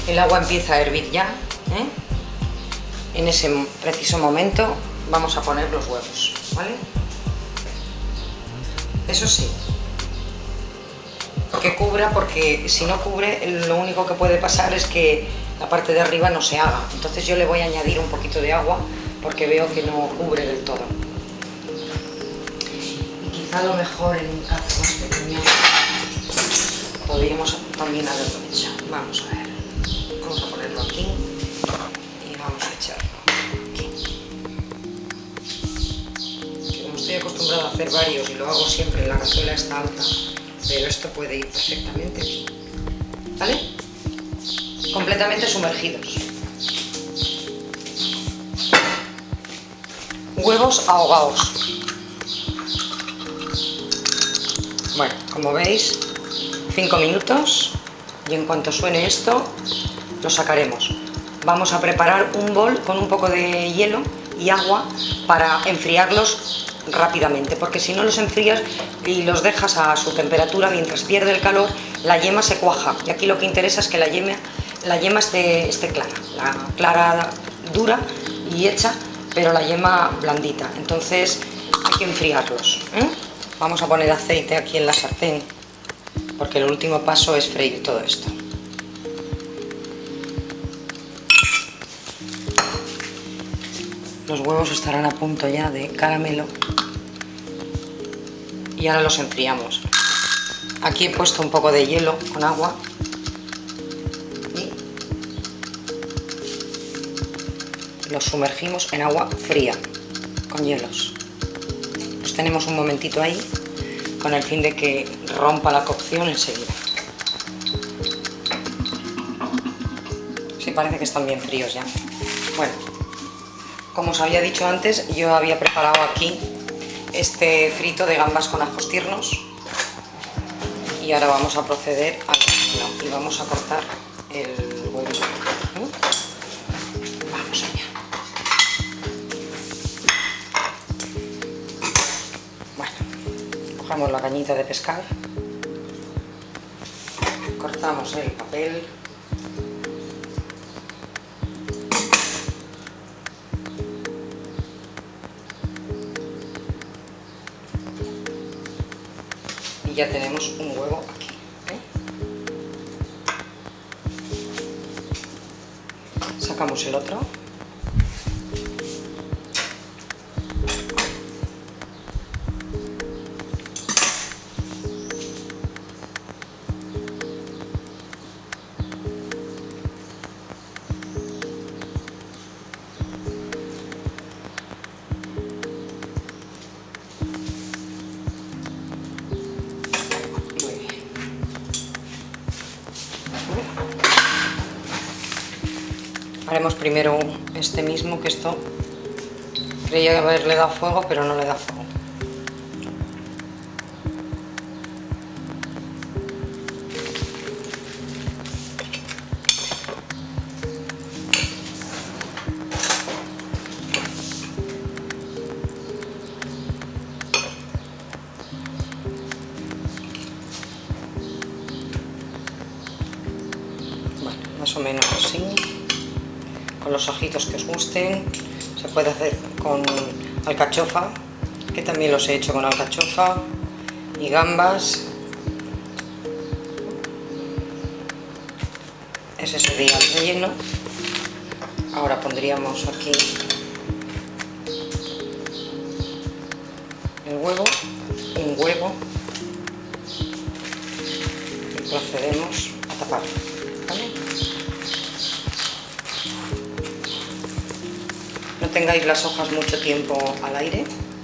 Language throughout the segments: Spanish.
El agua empieza a hervir ya, ¿eh? En ese preciso momento vamos a poner los huevos, ¿vale? Eso sí, que cubra, porque si no cubre, lo único que puede pasar es que la parte de arriba no se haga. Entonces yo le voy a añadir un poquito de agua porque veo que no cubre del todo. Y quizá a lo mejor en un caso más pequeño podríamos también haberlo hecho. Vamos a ver. Vamos a ponerlo aquí y vamos a echarlo aquí. Como estoy acostumbrada a hacer varios y lo hago siempre, la cazuela está alta, pero esto puede ir perfectamente aquí, ¿vale? Completamente sumergidos. Huevos ahogados. Bueno, como veis, 5 minutos y en cuanto suene esto, lo sacaremos. Vamos a preparar un bol con un poco de hielo y agua para enfriarlos rápidamente, porque si no los enfrías y los dejas a su temperatura, mientras pierde el calor, la yema se cuaja. Y aquí lo que interesa es que la yema esté clara, la clara dura y hecha, pero la yema blandita. Entonces hay que enfriarlos, ¿eh? Vamos a poner aceite aquí en la sartén, porque el último paso es freír todo esto. Los huevos estarán a punto ya de caramelo y ahora los enfriamos. Aquí he puesto un poco de hielo con agua y los sumergimos en agua fría con hielos. Los tenemos un momentito ahí con el fin de que rompa la cocción enseguida. Sí, parece que están bien fríos ya. Bueno, como os había dicho antes, yo había preparado aquí este frito de gambas con ajos tiernos y ahora vamos a proceder al cocino y vamos a cortar el huevo. Vamos allá. Bueno, cogemos la cañita de pescar, cortamos el papel. Ya tenemos un huevo aquí, ¿eh? Sacamos el otro. Haremos primero este mismo, que esto creía haberle dado fuego, pero no le da fuego. Bueno, más o menos así. Con los ojitos que os gusten. Se puede hacer con alcachofa, que también los he hecho con alcachofa, y gambas. Ese sería el relleno. Ahora pondríamos aquí el huevo, un huevo, y procedemos a taparlo, ¿vale? No tengáis las hojas mucho tiempo al aire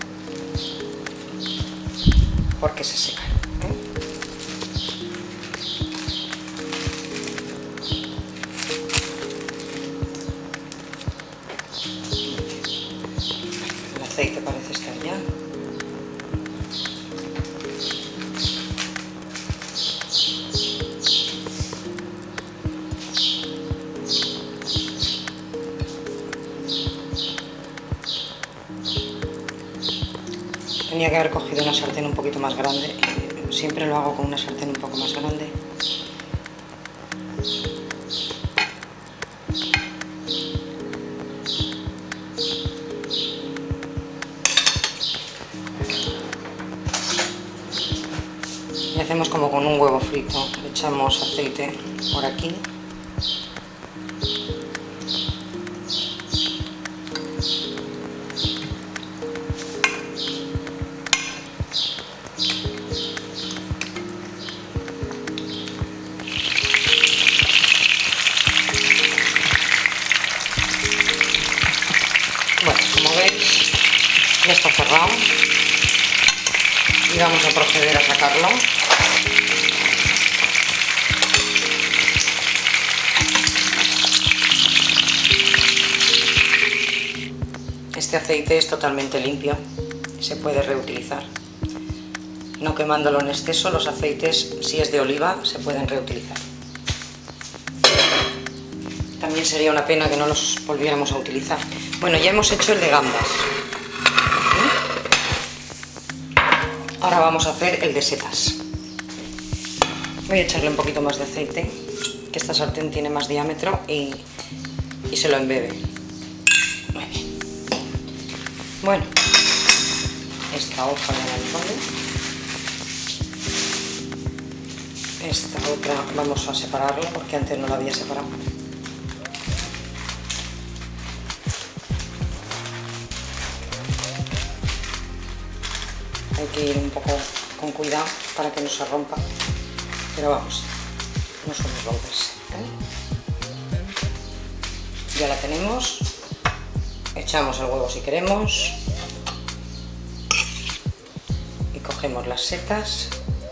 porque se secan, ¿eh? El aceite parece estar ya. Tenía que haber cogido una sartén un poquito más grande, siempre lo hago con una sartén un poco más grande. un huevo frito. Le echamos aceite por aquí. Bueno, como veis, ya está cerrado y vamos a proceder a sacarlo. Este aceite es totalmente limpio, se puede reutilizar. No quemándolo en exceso, los aceites, si es de oliva, se pueden reutilizar. También sería una pena que no los volviéramos a utilizar. Bueno, ya hemos hecho el de gambas. Ahora vamos a hacer el de setas. Voy a echarle un poquito más de aceite, que esta sartén tiene más diámetro y se lo embebe. Muy bien. Bueno, esta hoja ya la vale. Esta otra vamos a separarla porque antes no la había separado. Hay que ir un poco con cuidado para que no se rompa, pero vamos, no suele romperse, ¿vale? Ya la tenemos, echamos el huevo si queremos y cogemos las setas.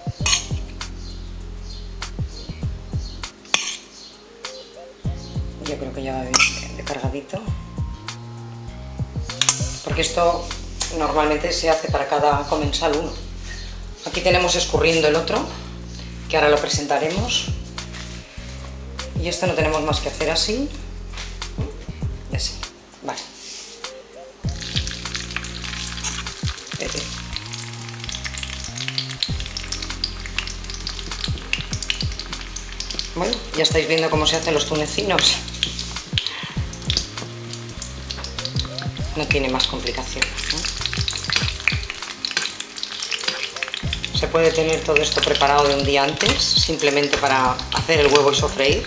Yo creo que ya va bien de cargadito, porque esto normalmente se hace para cada comensal uno. Aquí tenemos escurriendo el otro, que ahora lo presentaremos. Y esto no tenemos más que hacer así y así. Vale. Bueno, ya estáis viendo cómo se hacen los tunecinos. No tiene más complicación, ¿no? Se puede tener todo esto preparado de un día antes, simplemente para hacer el huevo y sofreír.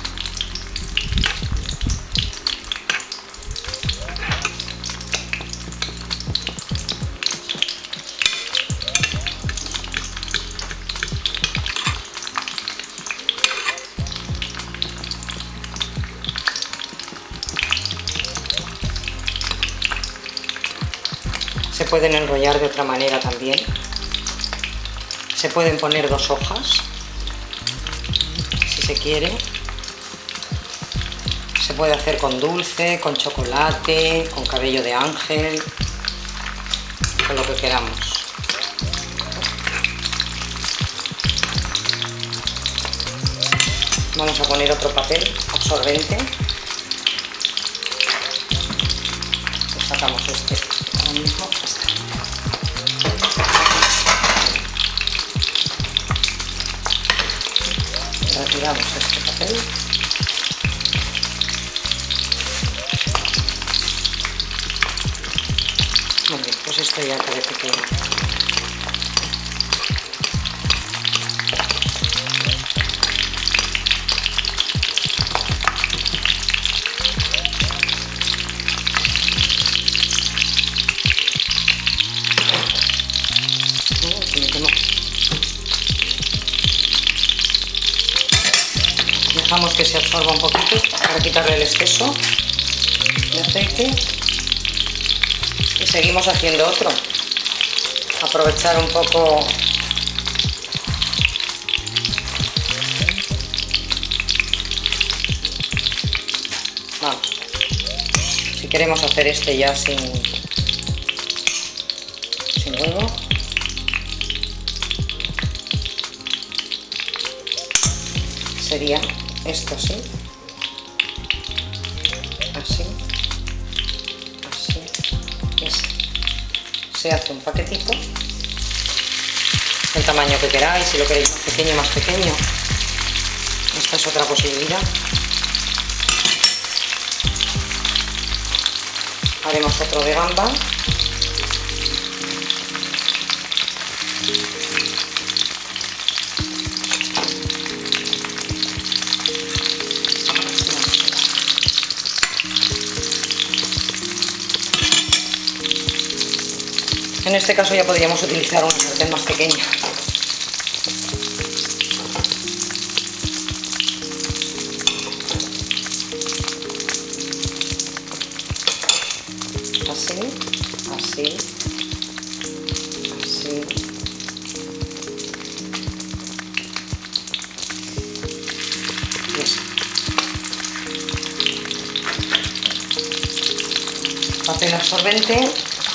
Se pueden enrollar de otra manera también. Se pueden poner 2 hojas, si se quiere. Se puede hacer con dulce, con chocolate, con cabello de ángel, con lo que queramos. Vamos a poner otro papel absorbente. Pues sacamos este ahora mismo. Retiramos este papel. Muy bien, pues esto ya parece que... Se me quemó. Dejamos que se absorba un poquito para quitarle el exceso de aceite y seguimos haciendo otro. Aprovechar un poco vamos, si queremos hacer este ya sin huevo, sería esto así, así, así y así. Se hace un paquetito, el tamaño que queráis, si lo queréis más pequeño. Esta es otra posibilidad. Haremos otro de gamba. En este caso ya podríamos utilizar una sartén más pequeña. Así, así, así. Y así. Papel absorbente.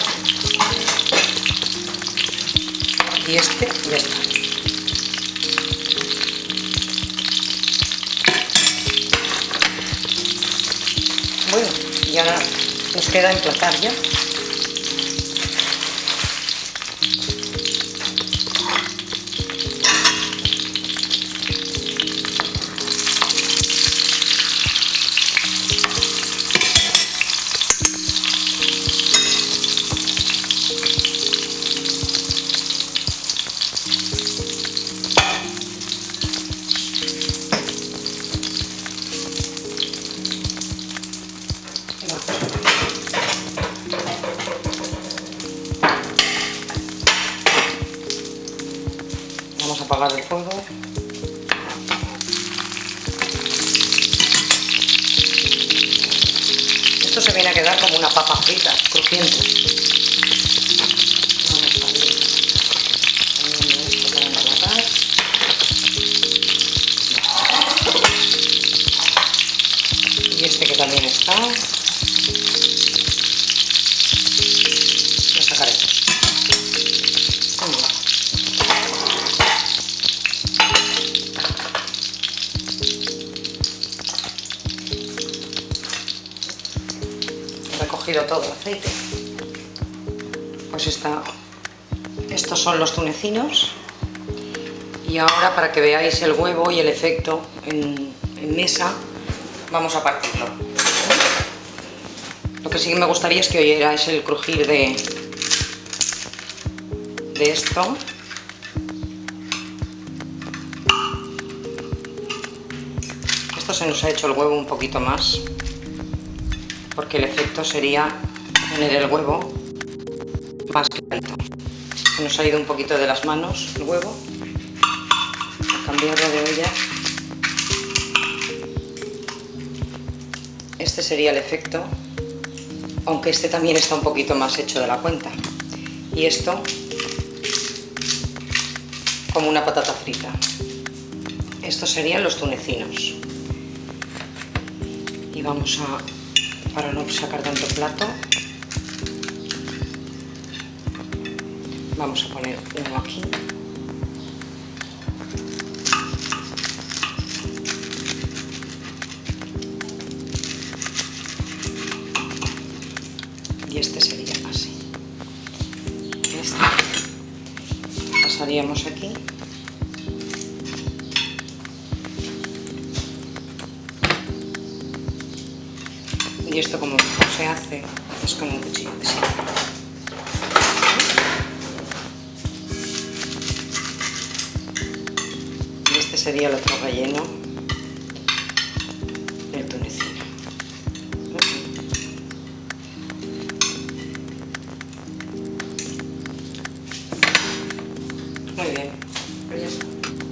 Y este ya está. Bueno, y ahora nos queda emplatar ya. Vamos a apagar el fuego. Esto se viene a quedar como una papa frita, crujiente. Vamos a ir poniendo esto para emplatar. Y este que también está. Lo sacaremos. Recogido todo el aceite. Pues estos son los tunecinos. Y ahora, para que veáis el huevo y el efecto en mesa, vamos a partirlo. Lo que sí que me gustaría es que oyerais el crujir de esto. Esto se nos ha hecho el huevo un poquito más, porque el efecto sería tener el huevo más clarito. Se nos ha ido un poquito de las manos el huevo. A cambiarlo de olla. Este sería el efecto, aunque este también está un poquito más hecho de la cuenta. Y esto como una patata frita. Estos serían los tunecinos. Y vamos a, para no sacar tanto plato, vamos a poner uno aquí. Y este sería así. Este pasaríamos aquí. Y esto, como se hace, es con un cuchillo de siempre. Y este sería el otro relleno del tunecino. Muy bien, pues ya está.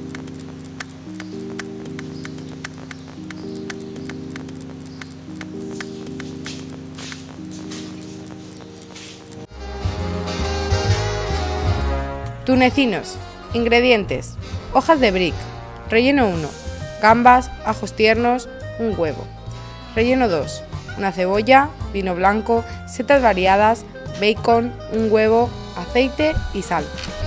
Tunecinos. Ingredientes: hojas de bric. Relleno 1: gambas, ajos tiernos, un huevo. Relleno 2: una cebolla, vino blanco, setas variadas, bacon, un huevo, aceite y sal.